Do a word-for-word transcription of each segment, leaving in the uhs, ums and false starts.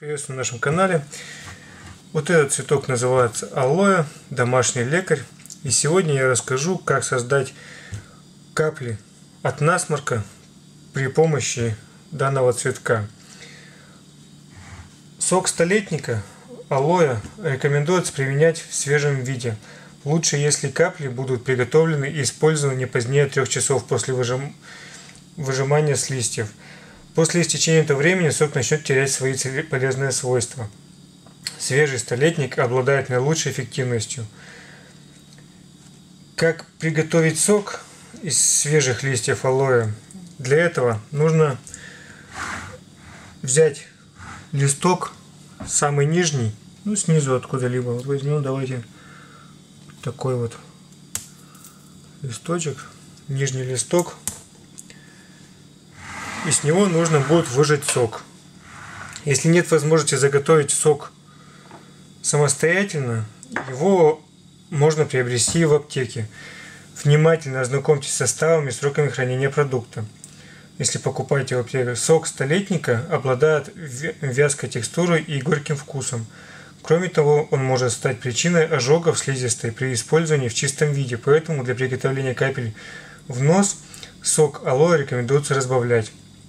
Приветствую на нашем канале. Вот этот цветок называется алоэ, домашний лекарь. И сегодня я расскажу, как создать капли от насморка при помощи данного цветка. Сок столетника алоэ рекомендуется применять в свежем виде. Лучше, если капли будут приготовлены и использованы не позднее трех часов после выжим... выжимания с листьев. После истечения этого времени сок начнет терять свои полезные свойства. Свежий столетник обладает наилучшей эффективностью. Как приготовить сок из свежих листьев алоэ? Для этого нужно взять листок, самый нижний, ну снизу откуда-либо. Вот возьмем, давайте такой вот листочек, нижний листок. И с него нужно будет выжать сок. Если нет возможности заготовить сок самостоятельно, его можно приобрести в аптеке. Внимательно ознакомьтесь с составом и сроками хранения продукта. Если покупаете в аптеке, сок столетника обладает вязкой текстурой и горьким вкусом. Кроме того, он может стать причиной ожогов слизистой при использовании в чистом виде, поэтому для приготовления капель в нос сок алоэ рекомендуется разбавлять.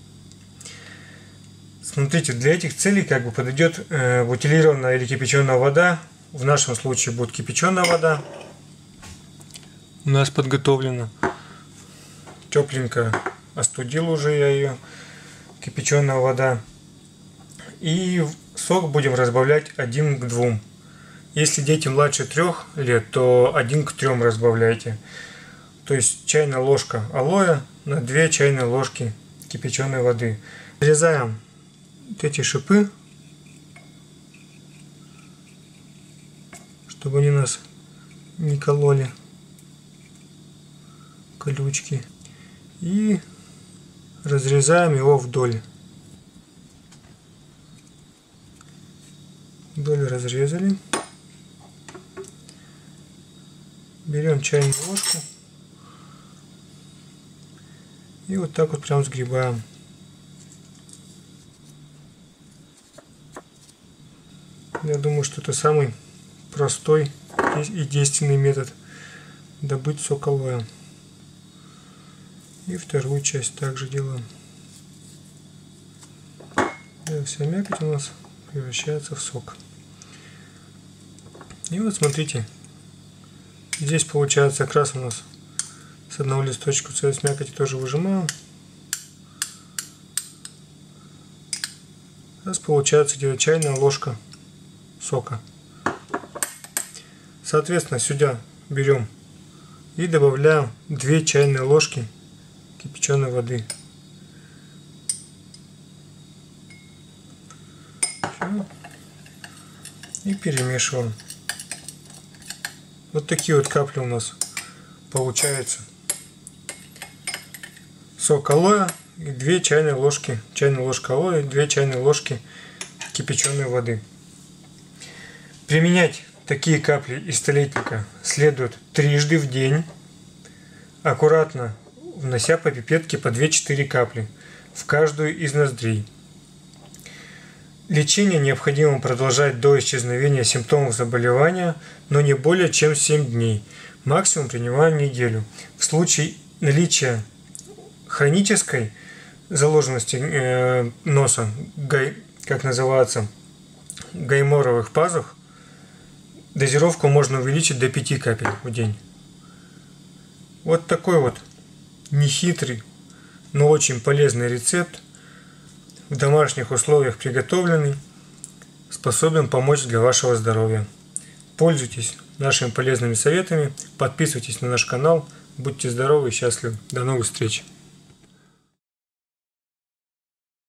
Смотрите, для этих целей как бы подойдет э, бутилированная или кипяченая вода. В нашем случае будет кипяченая вода. У нас подготовлена. Тепленькая. Остудил уже я ее. Кипяченая вода. И сок будем разбавлять один к двум. Если дети младше трех лет, то один к трем разбавляйте. То есть чайная ложка алоэ на две чайные ложки кипяченой воды. Нарезаем вот эти шипы, чтобы они нас не кололи, колючки, и разрезаем его вдоль. Вдоль разрезали. Берем чайную ложку и вот так вот прям сгребаем. Я думаю, что это самый простой и действенный метод добыть сок алоэ. И вторую часть также делаем. И вся мякоть у нас превращается в сок. И вот смотрите, здесь получается как раз у нас с одного листочка с мякоти тоже выжимаем. У нас получается где-то чайная ложка сока. Соответственно, сюда берем и добавляем две чайные ложки кипяченой воды. Все. И перемешиваем. Вот такие вот капли у нас получаются. Сок алоэ и две чайные ложки, чайная ложка алоэ и две чайные ложки кипяченой воды. Применять такие капли из столетника следует трижды в день, аккуратно внося по пипетке по две-четыре капли в каждую из ноздрей. Лечение необходимо продолжать до исчезновения симптомов заболевания, но не более чем семь дней. Максимум принимаем неделю. В случае наличия хронической заложенности э, носа, гай, как называется, гайморовых пазух, дозировку можно увеличить до пяти капель в день. Вот такой вот нехитрый, но очень полезный рецепт, в домашних условиях приготовленный, способен помочь для вашего здоровья. Пользуйтесь нашими полезными советами, подписывайтесь на наш канал, будьте здоровы и счастливы. До новых встреч!